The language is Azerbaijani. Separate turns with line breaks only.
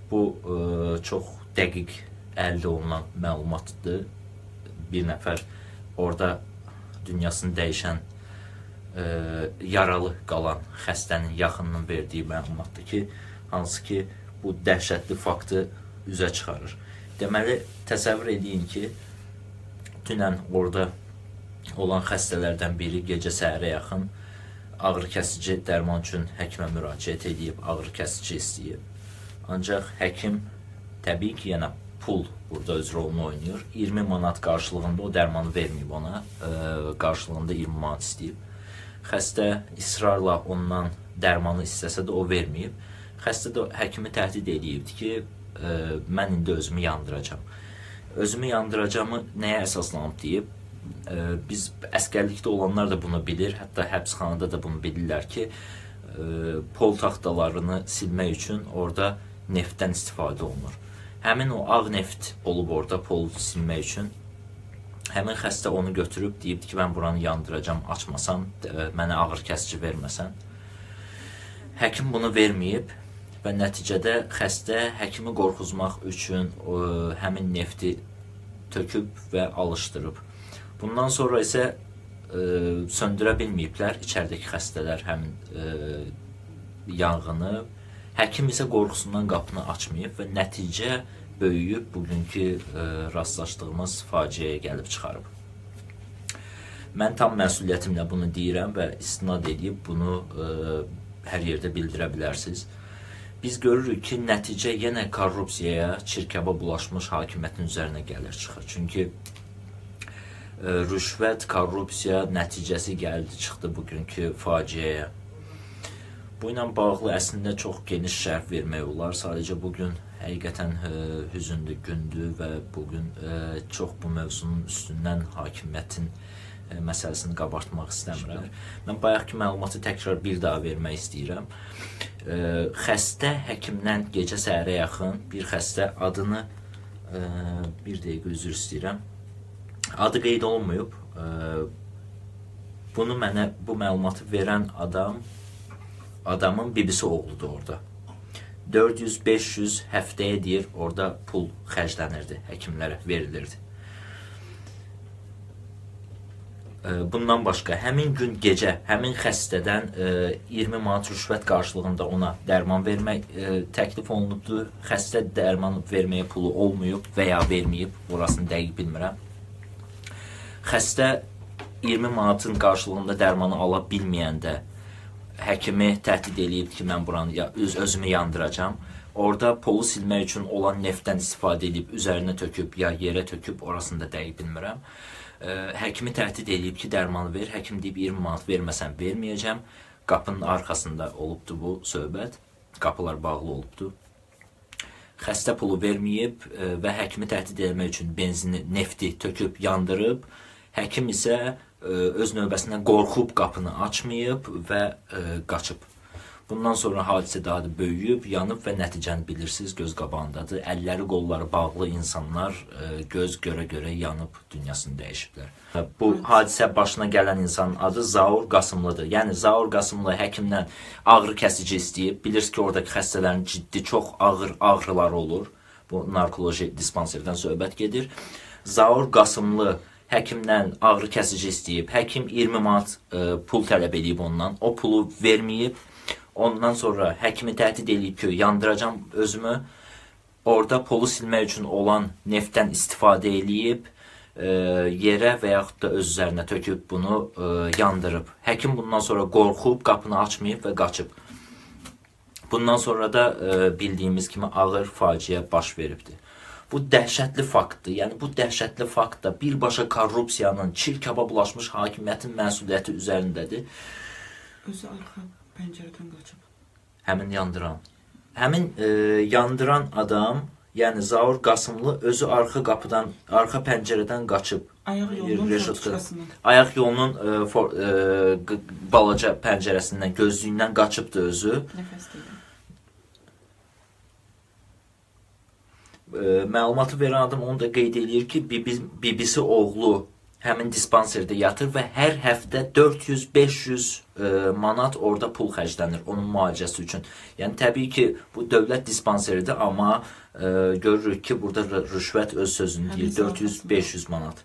Bu çox dəqiq əldə olunan məlumatdır. Bir nəfər orada dünyasını dəyişən yaralı qalan xəstənin yaxınının verdiyi məlumatdır ki, hansı ki, bu dəhşətli faktı üzə çıxarır. Deməli, təsəvvür edin ki, dünən orada olan xəstələrdən biri gecə səhərə yaxın ağrı kəsici dərman üçün həkimə müraciət edib, ağrı kəsici istəyib. Ancaq həkim təbii ki, yenə pul burada öz rolunu oynayır. 20 manat qarşılığında o dərmanı verməyib ona, qarşılığında 20 manat istəyib. Xəstə israrla ondan dərmanı istəsə də o verməyib. Xəstə də həkimi təhdid edibdir ki, mən indi özümü yandıracam. Özümü yandıracamı nəyə əsaslanıb deyib. Biz əskərlikdə olanlar da bunu bilir, hətta həbsxanada da bunu bilirlər ki, pol taxtalarını silmək üçün orada neftdən istifadə olunur. Həmin o ağ neft olub orada pol silmək üçün. Həmin xəstə onu götürüb deyibdir ki, mən buranı yandıracam, açmasam, mənə ağır kəsici verməsən. Həkim bunu verməyib və nəticədə xəstə həkimi qorxuzmaq üçün həmin nefti töküb və alışdırıb. Bundan sonra isə söndürə bilməyiblər içəridəki xəstələr həmin yanğını. Həkim isə qorxusundan qapını açmayıb və nəticə böyüyüb bugünkü rastlaşdığımız faciəyə gəlib çıxarıb. Mən tam məsuliyyətimlə bunu deyirəm və istinad edib bunu hər yerdə bildirə bilərsiniz. Biz görürük ki, nəticə yenə korrupsiyaya, çirkaba bulaşmış hakimiyyətin üzərinə gəlir çıxır. Çünki rüşvət, korrupsiya nəticəsi gəldi çıxdı bugünkü faciəyə. Bu ilə bağlı əslində çox geniş şərh vermək olar. Sadəcə bugün həqiqətən hüzünlü gündür və bugün çox bu mövzunun üstündən hakimiyyətin məsələsini qabartmaq istəmirəm. Mən bayaqki məlumatı təkrar bir daha vermək istəyirəm. Xəstə həkimdən gecə səhərə yaxın bir xəstə adını, bir dəqiqə üzr istəyirəm, adı qeyd olunmayıb. Bunu mənə, bu məlumatı verən adamın bibisi oğludur orada. 400-500 həftəyə deyir, orada pul xərclənirdi, həkimlərə verilirdi. Bundan başqa, həmin gün gecə, həmin xəstədən 20 manat rüşvət qarşılığında ona dərman vermək təklif olunubdur. Xəstə dərman verməyə pulu olmayıb və ya verməyib, orasını dəqiq bilmirəm. Xəstə 20 manatın qarşılığında dərmanı ala bilməyəndə həkimi təhdid edib ki, mən buranı özümü yandıracam. Orada polu silmək üçün olan neftdən istifadə edib, üzərinə töküb, ya yerə töküb, orasını da dəqiq bilmirəm. Həkimi təhdid edib ki, dərmanı ver. Həkim deyib, 20 manat verməsən verməyəcəm. Qapının arxasında olubdur bu söhbət. Qapılar bağlı olubdur. Xəstə pulu verməyib və həkimi təhdid etmək üçün benzini, nefti töküb, yandırıb. Həkim isə öz növbəsindən qorxub qapını açmayıb və qaçıb. Bundan sonra hadisə daha da böyüyüb, yanıb və nəticəni bilirsiniz, göz qabağındadır. Əlləri, qolları bağlı insanlar göz görə-görə yanıb dünyasını dəyişiblər. Bu hadisə başına gələn insanın adı Zaur Qasımlıdır. Yəni, Zaur Qasımlı həkimdən ağrı kəsici istəyib. Bilirsiniz ki, oradakı xəstələrin ciddi, çox ağır ağrıları olur. Bu, narkoloji dispanserdən söhbət gedir. Zaur Qasımlı həkimdən ağrı kəsici istəyib. Həkim 20 manat pul tələb edib ondan. O pulu verməyib. Ondan sonra həkimi təhdid edib ki, yandıracam özümü. Orada polu silmək üçün olan neftdən istifadə edib, yerə və yaxud da öz üzərinə töküb bunu yandırıb. Həkim bundan sonra qorxub, qapını açmayıb və qaçıb. Bundan sonra da bildiyimiz kimi ağır faciə baş veribdir. Bu dəhşətli faktdır. Yəni, bu dəhşətli fakt da birbaşa korrupsiyanın, çirkaba bulaşmış hakimiyyətin məsuliyyəti üzərindədir.
Özü arxa pəncərədən qaçıb.
Həmin yandıran. Həmin yandıran adam, yəni Zaur Qasımlı özü arxa qapıdan, arxa pəncərədən qaçıb.
Ayaq yolunun forçukasından.
Ayaq yolunun balaca pəncərəsindən, gözlüyündən qaçıbdır özü.
Nəfəsdir.
Məlumatı verən adam onu da qeyd edir ki, bibisi oğlu həmin dispanserdə yatır və hər həftə 400-500 manat orada pul xərclənir onun müalicəsi üçün. Yəni təbii ki, bu dövlət dispanseridir, amma görürük ki, burada rüşvət öz sözünü deyir, 400-500 manat.